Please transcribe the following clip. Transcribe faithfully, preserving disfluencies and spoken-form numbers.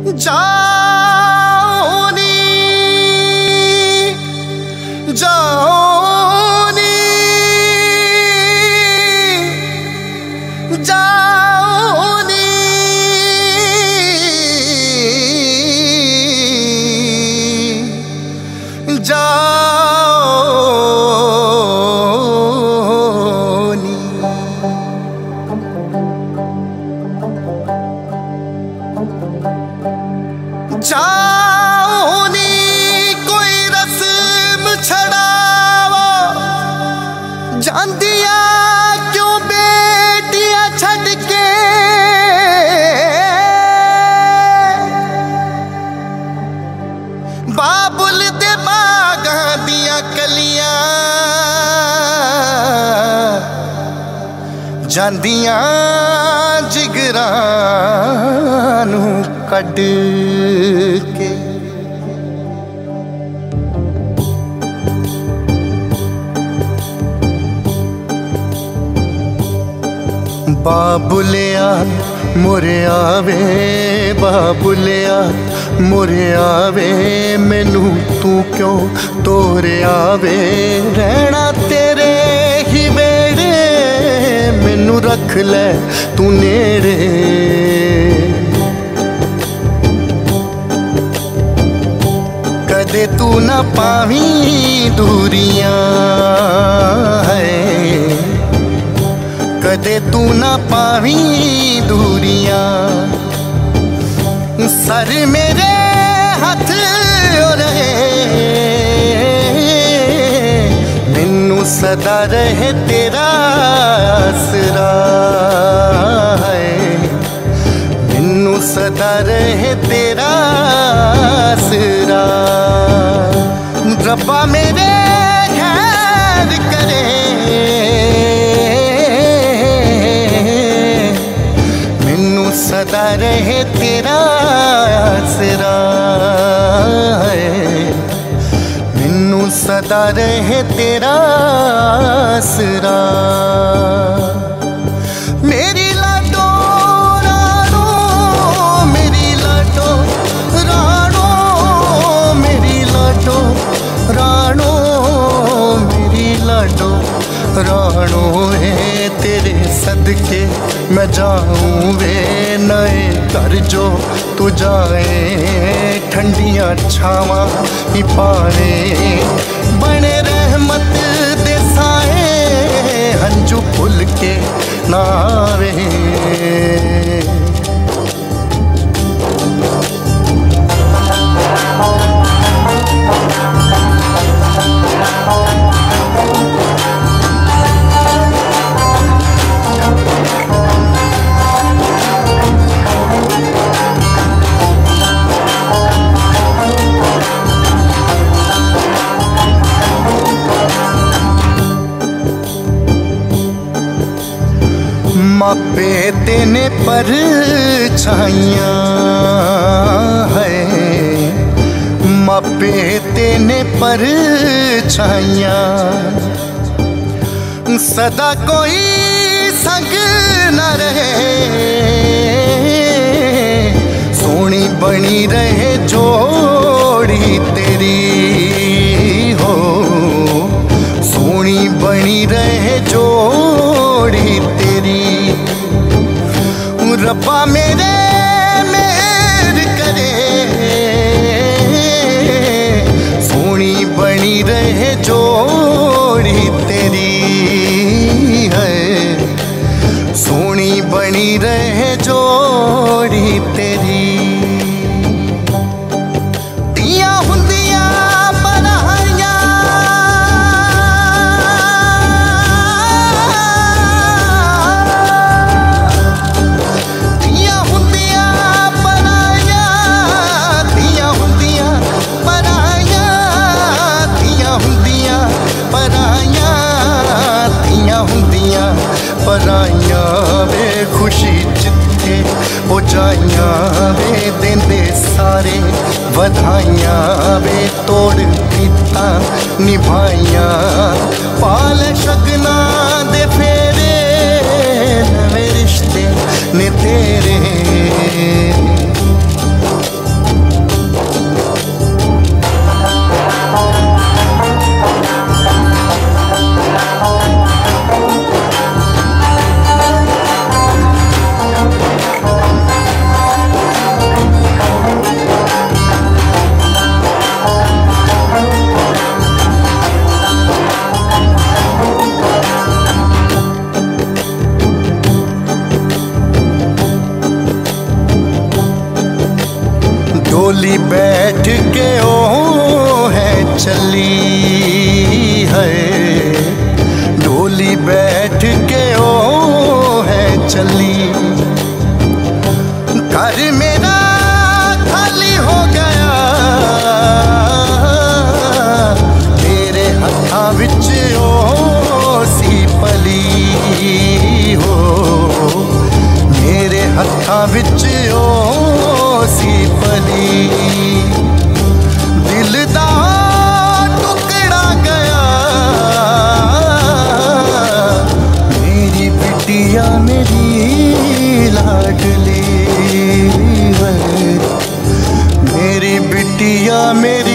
जाओनी जाओनी जाओनी जाओनी जाओनी कोई रस्म छड़ावो जांदिया क्यों बेटियां छड़ के बाबुल दे बागां दियां कलियां जांदियां जिगरां नू कड के बाबुलिया मुरे आवे बाबुलिया मुरे आवे मैनू तू क्यों तोरे आवे रहना तेरे ही वेड़े मैनू रख ले तू नेड़े कदे तू ना पावी दूरियां है कदे तू ना पावी दूरियां सर मेरे हाथ रहे मैनू सदा रहे तेरा आसरा है मैनू सदा रहे तेरा आसरा रब्बा मेरे खैर करे मैनू सदा रहे तेरा आसरा है मैनू सदा रहे तेरा आसरा मेरी लाडो राणो मेरी लाडो राणो मेरी लाडो राणो मेरी लाडो राणो है तेरे सदके मैं जाऊं वे नए घर जो तू जाए ठंडियां छावां ही पावे बने रहमत दे साए हंजू फुल के नावे मापे तेने पर छाइयां है मापे तेने पर छाइयां सदा कोई संग न रहे सोनी बनी रहे जोड़ी तेरी हो सोनी बनी रहे जोड़ी तेरी रब्बा मेरे मेहर करे सोनी बनी रहे जोड़ी तेरी है सोनी बनी रहे जोड़ी तेरी दिया हुंदिया बनाइया पराइयां वे खुशी जिथे हो जाइयां वे देंदे सारे वधाइयां वे तोड़ पीता निभाइयां पाल शगना दे फेरे नवे रिश्ते ने तेरे डोली बैठ के ओ है चली है, डोली बैठ के ओ है चली। घर मेरा खाली हो गया, मेरे हत्थां विच ओ सी पली हो, मेरे हत्थां विच ओ सी पली। दिल दा टुकड़ा गया, मेरी बिटिया मेरी लाडली है, मेरी बिटिया मेरी